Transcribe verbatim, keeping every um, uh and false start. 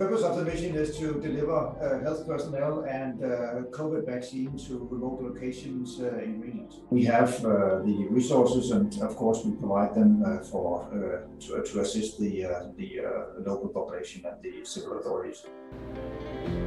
The purpose of the mission is to deliver uh, health personnel and uh, COVID vaccine to remote locations uh, in regions. We have uh, the resources, and of course we provide them uh, for uh, to, to assist the uh, the uh, local population and the civil authorities.